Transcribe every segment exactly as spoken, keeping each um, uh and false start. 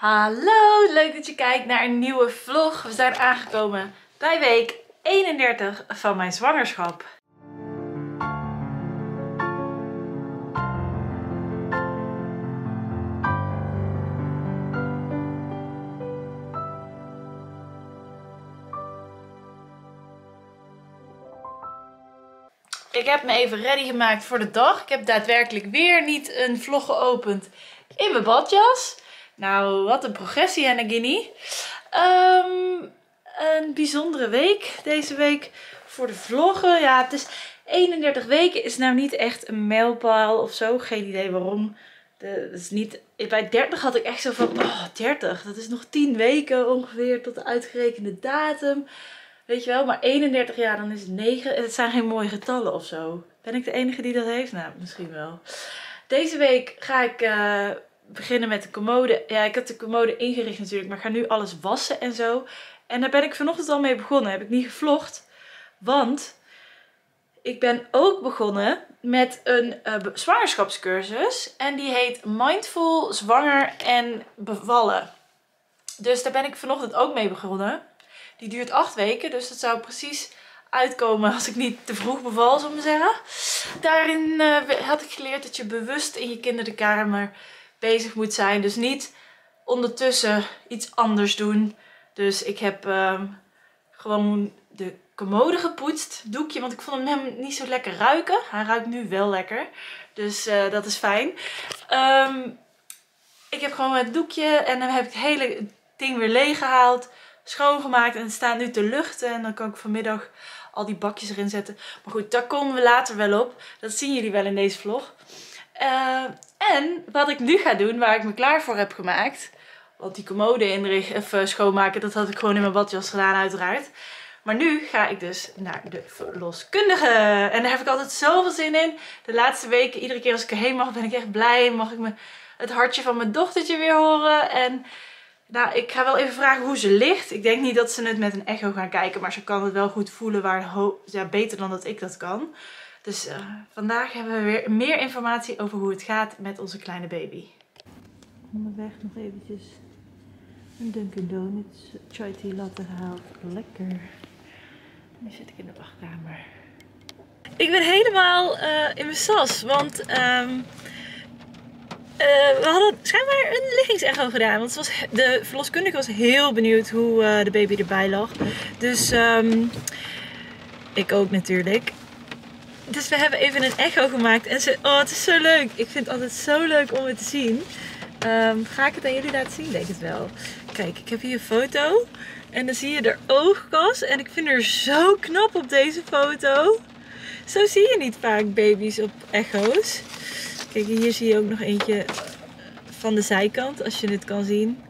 Hallo, leuk dat je kijkt naar een nieuwe vlog. We zijn aangekomen bij week eenendertig van mijn zwangerschap. Ik heb me even ready gemaakt voor de dag. Ik heb daadwerkelijk weer niet een vlog geopend in mijn badjas. Nou, wat een progressie, Hannah-Ginny. Um, een bijzondere week deze week voor de vloggen. Ja, het is eenendertig weken is nou niet echt een mijlpaal of zo. Geen idee waarom. De, dat is niet, bij dertig had ik echt zo van, oh dertig, dat is nog tien weken ongeveer tot de uitgerekende datum. Weet je wel, maar eenendertig jaar, dan is het negen. Het zijn geen mooie getallen of zo. Ben ik de enige die dat heeft? Nou, misschien wel. Deze week ga ik uh, beginnen met de commode. Ja, ik heb de commode ingericht natuurlijk, maar ik ga nu alles wassen en zo. En daar ben ik vanochtend al mee begonnen. Heb ik niet gevlogd. Want ik ben ook begonnen met een uh, zwangerschapscursus. En die heet Mindful Zwanger en Bevallen. Dus daar ben ik vanochtend ook mee begonnen. Die duurt acht weken, dus dat zou precies uitkomen als ik niet te vroeg beval, zou ik maar zeggen. Daarin uh, had ik geleerd dat je bewust in je kinderkamer bezig moet zijn. Dus niet ondertussen iets anders doen. Dus ik heb uh, gewoon de commode gepoetst, doekje, want ik vond hem niet zo lekker ruiken. Hij ruikt nu wel lekker, dus uh, dat is fijn. Um, ik heb gewoon het doekje en dan heb ik het hele ding weer leeg gehaald. Schoongemaakt en het staat nu te luchten. En dan kan ik vanmiddag al die bakjes erin zetten. Maar goed, daar komen we later wel op. Dat zien jullie wel in deze vlog. Uh, en wat ik nu ga doen, waar ik me klaar voor heb gemaakt. Want die commode inrichten, even schoonmaken, dat had ik gewoon in mijn badjas gedaan uiteraard. Maar nu ga ik dus naar de verloskundige. En daar heb ik altijd zoveel zin in. De laatste weken, iedere keer als ik erheen mag, ben ik echt blij. Mag ik me het hartje van mijn dochtertje weer horen. En nou, ik ga wel even vragen hoe ze ligt. Ik denk niet dat ze het met een echo gaan kijken, maar ze kan het wel goed voelen, waar ja, beter dan dat ik dat kan. Dus uh, vandaag hebben we weer meer informatie over hoe het gaat met onze kleine baby. Onderweg nog eventjes een Dunkin' Donuts chai tea latte gehaald. Lekker. Nu zit ik in de wachtkamer. Ik ben helemaal uh, in mijn sas, want Um, Uh, we hadden schijnbaar een liggingsecho gedaan. Want het was, de verloskundige was heel benieuwd hoe uh, de baby erbij lag. Dus um, ik ook natuurlijk. Dus we hebben even een echo gemaakt. En ze, oh, het is zo leuk. Ik vind het altijd zo leuk om het te zien. Um, ga ik het aan jullie laten zien? Denk het wel. Kijk, ik heb hier een foto. En dan zie je haar oogkas. En ik vind haar zo knap op deze foto. Zo zie je niet vaak baby's op echo's. Kijk, hier zie je ook nog eentje van de zijkant, als je het kan zien.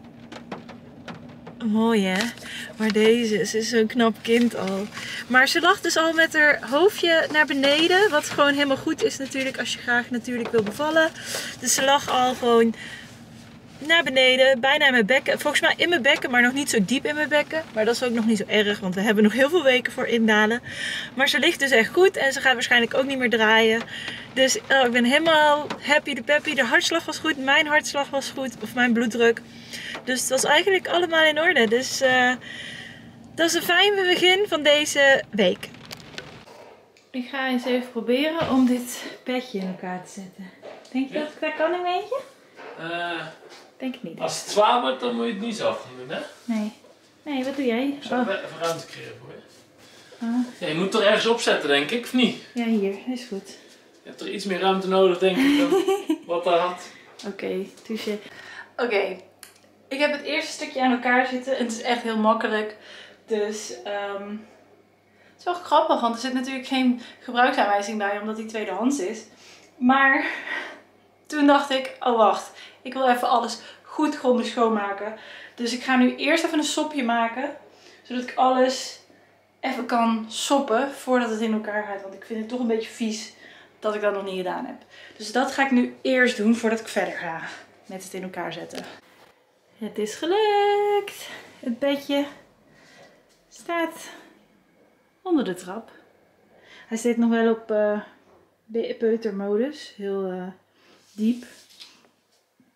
Mooi hè? Maar deze, ze is zo'n knap kind al. Maar ze lag dus al met haar hoofdje naar beneden. Wat gewoon helemaal goed is natuurlijk, als je graag natuurlijk wil bevallen. Dus ze lag al gewoon naar beneden, bijna in mijn bekken. Volgens mij in mijn bekken, maar nog niet zo diep in mijn bekken. Maar dat is ook nog niet zo erg, want we hebben nog heel veel weken voor indalen. Maar ze ligt dus echt goed en ze gaat waarschijnlijk ook niet meer draaien. Dus oh, ik ben helemaal happy de peppy. De hartslag was goed, mijn hartslag was goed, of mijn bloeddruk. Dus het was eigenlijk allemaal in orde. Dus uh, dat is een fijn begin van deze week. Ik ga eens even proberen om dit bedje in elkaar te zetten. Denk je ja. dat ik dat kan in mijn eentje? Uh... Denk ik niet. Als het zwaar wordt, dan moet je het niet zelf gaan doen, hè? Nee. Nee, wat doe jij? Ik zou oh. even ruimte creëren voor je. Ah. Ja, je moet het er ergens opzetten, denk ik, of niet? Ja, hier. Is goed. Je hebt er iets meer ruimte nodig, denk ik, dan wat daar had. Oké, okay, touché. Oké. Okay. Ik heb het eerste stukje aan elkaar zitten. En het is echt heel makkelijk. Dus, um, het is wel grappig, want er zit natuurlijk geen gebruiksaanwijzing bij, omdat die tweedehands is. Maar toen dacht ik, oh wacht. Ik wil even alles goed grondig schoonmaken. Dus ik ga nu eerst even een sopje maken. Zodat ik alles even kan soppen voordat het in elkaar gaat. Want ik vind het toch een beetje vies dat ik dat nog niet gedaan heb. Dus dat ga ik nu eerst doen voordat ik verder ga met het in elkaar zetten. Het is gelukt. Het bedje staat onder de trap. Hij zit nog wel op uh, peutermodus. Heel uh, diep.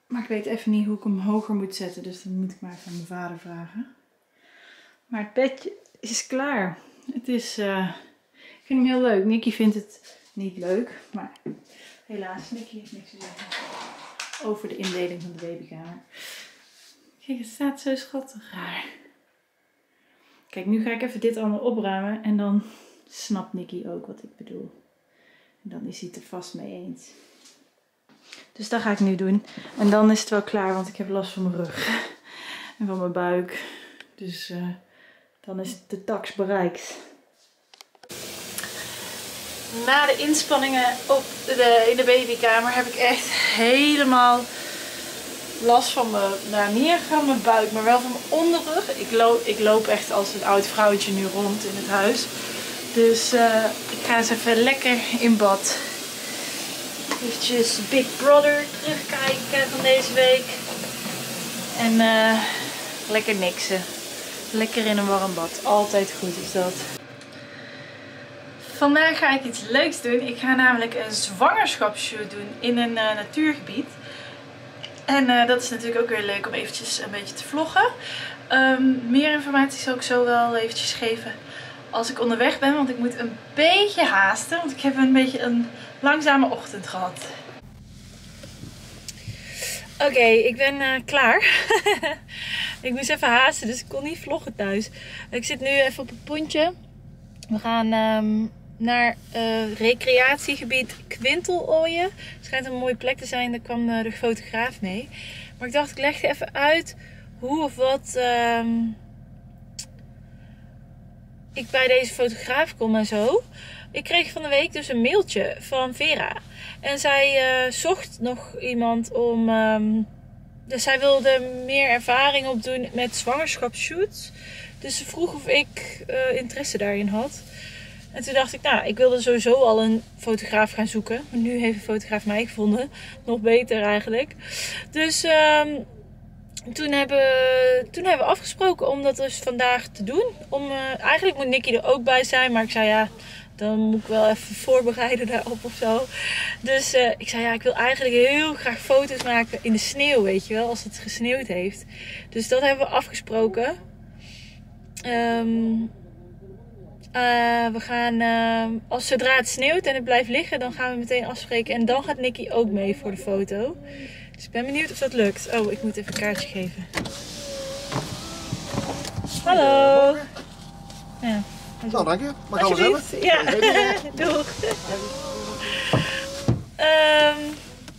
Maar ik weet even niet hoe ik hem hoger moet zetten. Dus dan moet ik maar even aan mijn vader vragen. Maar het bedje is klaar. Het is, uh, ik vind hem heel leuk. Nicky vindt het niet leuk. Maar helaas, Nicky heeft niks te zeggen over de indeling van de babykamer. Kijk, het staat zo schattig raar. Kijk, nu ga ik even dit allemaal opruimen. En dan snapt Nicky ook wat ik bedoel. En dan is hij het er vast mee eens. Dus dat ga ik nu doen. En dan is het wel klaar, want ik heb last van mijn rug. En van mijn buik. Dus uh, dan is de tax bereikt. Na de inspanningen op de, in de babykamer heb ik echt helemaal last van mijn, nou niet van mijn buik, maar wel van mijn onderrug. Ik loop, ik loop echt als een oud vrouwtje nu rond in het huis. Dus uh, ik ga eens even lekker in bad. Eventjes Big Brother terugkijken van deze week. En uh, lekker niksen. Lekker in een warm bad. Altijd goed is dat. Vandaag ga ik iets leuks doen. Ik ga namelijk een zwangerschapsshoot doen in een uh, natuurgebied. En uh, dat is natuurlijk ook weer leuk om eventjes een beetje te vloggen. Um, meer informatie zal ik zo wel eventjes geven als ik onderweg ben. Want ik moet een beetje haasten. Want ik heb een beetje een langzame ochtend gehad. Oké, okay, ik ben uh, klaar. Ik moest even haasten, dus ik kon niet vloggen thuis. Ik zit nu even op een pontje. We gaan um, naar uh, recreatiegebied Quintelooien. Het schijnt een mooie plek te zijn, daar kwam uh, de fotograaf mee. Maar ik dacht, ik leg je even uit hoe of wat um, ik bij deze fotograaf kom en zo. Ik kreeg van de week dus een mailtje van Vera. En zij uh, zocht nog iemand om... Um, dus zij wilde meer ervaring opdoen met zwangerschapsshoots. Dus ze vroeg of ik uh, interesse daarin had. En toen dacht ik, nou, ik wilde sowieso al een fotograaf gaan zoeken. Maar nu heeft een fotograaf mij gevonden. Nog beter eigenlijk. Dus um, toen, hebben, toen hebben we afgesproken om dat dus vandaag te doen. Om, uh, eigenlijk moet Nicky er ook bij zijn. Maar ik zei, ja, dan moet ik wel even voorbereiden daarop of zo. Dus uh, ik zei, ja, ik wil eigenlijk heel graag foto's maken in de sneeuw, weet je wel. Als het gesneeuwd heeft. Dus dat hebben we afgesproken. Um, uh, we gaan, uh, als zodra het sneeuwt en het blijft liggen, dan gaan we meteen afspreken. En dan gaat Nicky ook mee voor de foto. Dus ik ben benieuwd of dat lukt. Oh, ik moet even een kaartje geven. Hallo. Ja. Nou, dank je. Mag ik alles hebben? Ja, doeg. Um,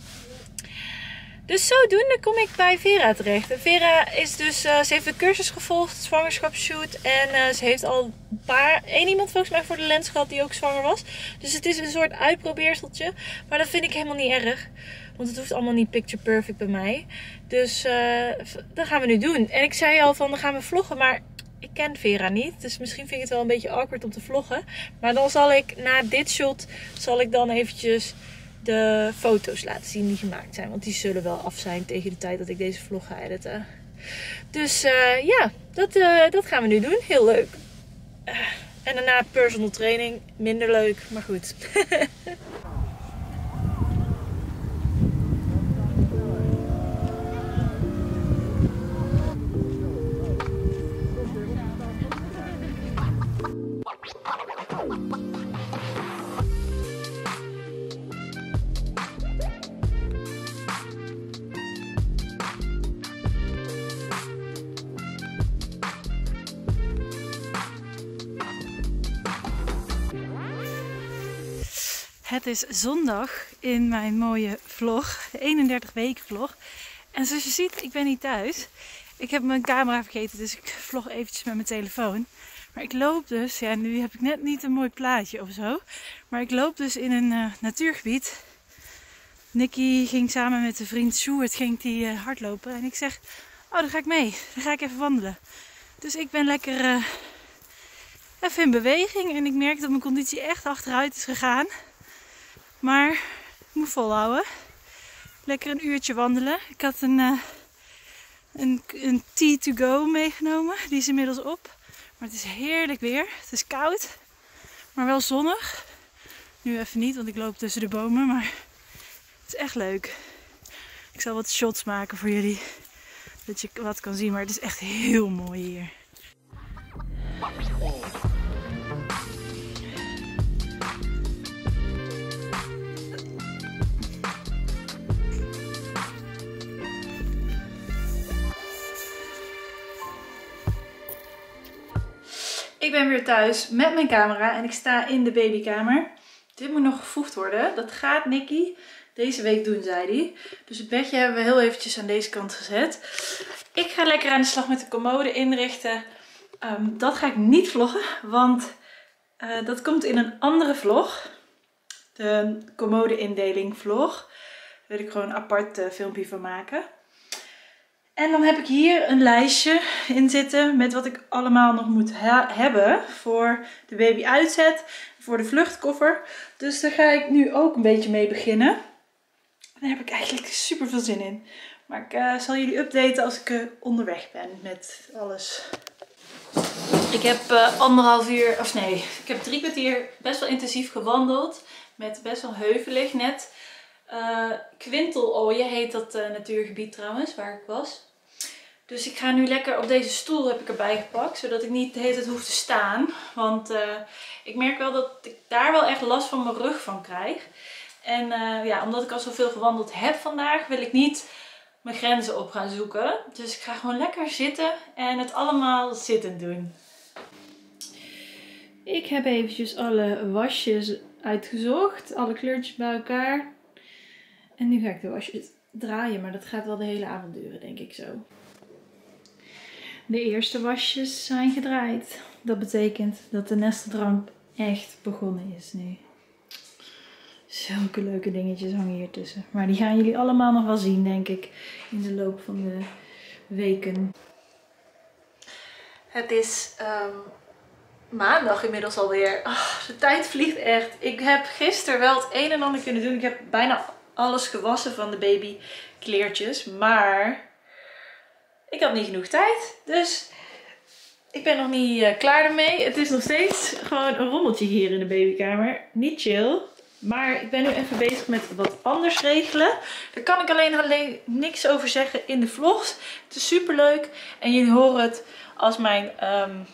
dus zodoende kom ik bij Vera terecht. En Vera is dus, uh, ze heeft de cursus gevolgd, zwangerschapsshoot. En uh, ze heeft al een paar, één iemand volgens mij voor de lens gehad die ook zwanger was. Dus het is een soort uitprobeerseltje. Maar dat vind ik helemaal niet erg. Want het hoeft allemaal niet picture perfect bij mij. Dus uh, dat gaan we nu doen. En ik zei al van, dan gaan we vloggen, maar... Ik ken Vera niet, dus misschien vind ik het wel een beetje awkward om te vloggen. Maar dan zal ik, na dit shot, zal ik dan eventjes de foto's laten zien die gemaakt zijn. Want die zullen wel af zijn tegen de tijd dat ik deze vlog ga editen. Dus uh, ja, dat, uh, dat gaan we nu doen. Heel leuk. Uh, en daarna personal training. Minder leuk, maar goed. Het is zondag in mijn mooie vlog, de eenendertig weken vlog. En zoals je ziet, ik ben niet thuis. Ik heb mijn camera vergeten, dus ik vlog eventjes met mijn telefoon. Maar ik loop dus, ja, nu heb ik net niet een mooi plaatje of zo. Maar ik loop dus in een uh, natuurgebied. Nicky ging samen met de vriend Sjoerd ging die, uh, hardlopen. En ik zeg, oh, dan ga ik mee. Dan ga ik even wandelen. Dus ik ben lekker uh, even in beweging. En ik merk dat mijn conditie echt achteruit is gegaan. Maar ik moet volhouden. Lekker een uurtje wandelen. Ik had een, uh, een, een tea to go meegenomen. Die is inmiddels op. Maar het is heerlijk weer. Het is koud. Maar wel zonnig. Nu even niet, want ik loop tussen de bomen. Maar het is echt leuk. Ik zal wat shots maken voor jullie. Dat je wat kan zien, maar het is echt heel mooi hier. Ik ben weer thuis met mijn camera en ik sta in de babykamer. Dit moet nog gevoegd worden. Dat gaat Nicky deze week doen, zei hij. Dus het bedje hebben we heel eventjes aan deze kant gezet. Ik ga lekker aan de slag met de commode inrichten. Um, dat ga ik niet vloggen, want uh, dat komt in een andere vlog. De commode indeling vlog. Daar wil ik gewoon een apart uh, filmpje van maken. En dan heb ik hier een lijstje in zitten met wat ik allemaal nog moet hebben voor de baby uitzet, voor de vluchtkoffer. Dus daar ga ik nu ook een beetje mee beginnen. Daar heb ik eigenlijk super veel zin in. Maar ik uh, zal jullie updaten als ik uh, onderweg ben met alles. Ik heb uh, anderhalf uur, of nee, ik heb drie kwartier best wel intensief gewandeld. Met best wel heuvelig net. Uh, Quintelooien heet dat uh, natuurgebied trouwens, waar ik was. Dus ik ga nu lekker op deze stoel heb ik erbij gepakt, zodat ik niet de hele tijd hoef te staan. Want uh, ik merk wel dat ik daar wel echt last van mijn rug van krijg. En uh, ja, omdat ik al zoveel gewandeld heb vandaag, wil ik niet mijn grenzen op gaan zoeken. Dus ik ga gewoon lekker zitten en het allemaal zittend doen. Ik heb eventjes alle wasjes uitgezocht, alle kleurtjes bij elkaar. En nu ga ik de wasjes draaien, maar dat gaat wel de hele avond duren, denk ik zo. De eerste wasjes zijn gedraaid. Dat betekent dat de nesteldrank echt begonnen is nu. Zulke leuke dingetjes hangen hier tussen. Maar die gaan jullie allemaal nog wel zien, denk ik, in de loop van de weken. Het is um, maandag inmiddels alweer. Oh, de tijd vliegt echt. Ik heb gisteren wel het een en ander kunnen doen. Ik heb bijna alles gewassen van de babykleertjes. Maar ik had niet genoeg tijd. Dus ik ben nog niet uh, klaar ermee. Het is nog steeds gewoon een rommeltje hier in de babykamer. Niet chill. Maar ik ben nu even bezig met wat anders regelen. Daar kan ik alleen, alleen niks over zeggen in de vlogs. Het is super leuk. En jullie horen het als mijn um,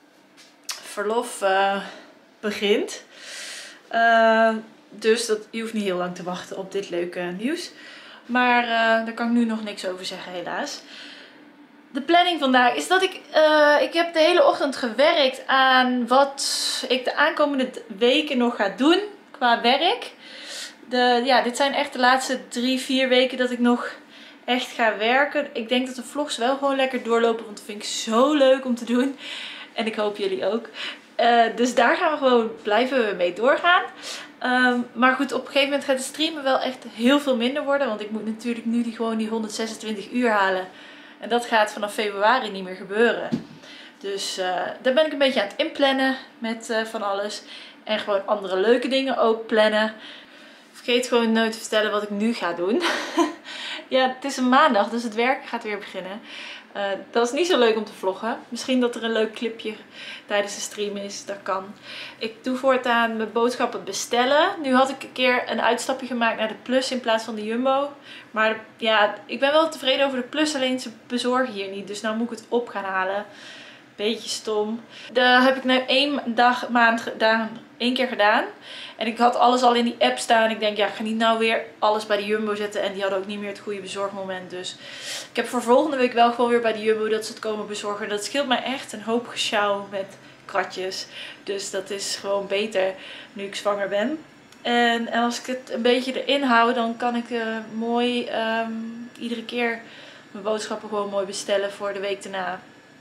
verlof uh, begint. Uh, dus dat, je hoeft niet heel lang te wachten op dit leuke nieuws. Maar uh, daar kan ik nu nog niks over zeggen, helaas. De planning vandaag is dat ik, uh, ik heb de hele ochtend gewerkt aan wat ik de aankomende weken nog ga doen qua werk. De, ja, dit zijn echt de laatste drie, vier weken dat ik nog echt ga werken. Ik denk dat de vlogs wel gewoon lekker doorlopen, want dat vind ik zo leuk om te doen. En ik hoop jullie ook. Uh, dus daar gaan we gewoon blijven mee doorgaan. Um, maar goed, op een gegeven moment gaat de streamen wel echt heel veel minder worden. Want ik moet natuurlijk nu die, gewoon die honderdzesentwintig uur halen. En dat gaat vanaf februari niet meer gebeuren. Dus uh, daar ben ik een beetje aan het inplannen met uh, van alles. En gewoon andere leuke dingen ook plannen. Vergeet gewoon nooit te vertellen wat ik nu ga doen. Ja, het is een maandag, dus het werk gaat weer beginnen. Uh, dat is niet zo leuk om te vloggen. Misschien dat er een leuk clipje tijdens de stream is. Dat kan. Ik doe voortaan mijn boodschappen bestellen. Nu had ik een keer een uitstapje gemaakt naar de Plus in plaats van de Jumbo. Maar ja, ik ben wel tevreden over de Plus. Alleen ze bezorgen hier niet. Dus nou moet ik het op gaan halen. Beetje stom. Dat heb ik nu één dag, maand gedaan. Één keer gedaan. En ik had alles al in die app staan. Ik denk, ja, ik ga niet nou weer alles bij de Jumbo zetten. En die hadden ook niet meer het goede bezorgmoment. Dus ik heb voor volgende week wel gewoon weer bij de Jumbo dat ze het komen bezorgen. Dat scheelt mij echt een hoop gesjouw met kratjes. Dus dat is gewoon beter nu ik zwanger ben. En, en als ik het een beetje erin hou, dan kan ik uh, mooi um, iedere keer mijn boodschappen gewoon mooi bestellen voor de week daarna.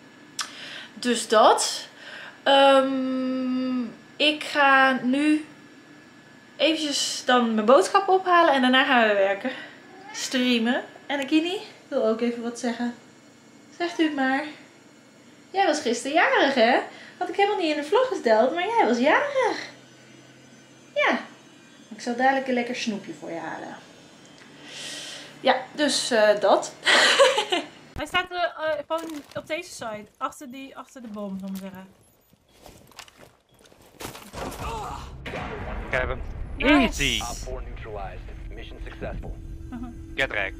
Dus dat. Um, ik ga nu eventjes dan mijn boodschappen ophalen en daarna gaan we werken. Streamen. En Akini wil ook even wat zeggen. Zegt u het maar. Jij was gisteren jarig, hè? Had ik helemaal niet in de vlog gesteld, maar jij was jarig. Ja. Ik zal dadelijk een lekker snoepje voor je halen. Ja, dus uh, dat. Hij staat uh, uh, gewoon op deze side. Achter, die, achter de boom, zal ik maar zeggen. Kevin. Nice. Easy. Op four neutralized. Mission successful. Get wrecked.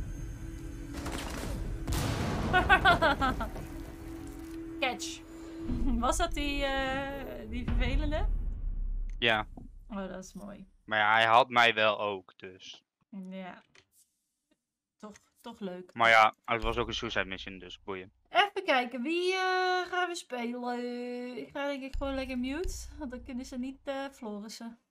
Catch. Was dat die, uh, die vervelende? Ja. Oh, dat is mooi. Maar ja, hij had mij wel ook, dus. Ja. Toch, toch leuk. Maar ja, het was ook een suicide mission, dus boeien. Even kijken, wie uh, gaan we spelen? Ik ga denk ik gewoon lekker mute, want dan kunnen ze niet uh, florissen.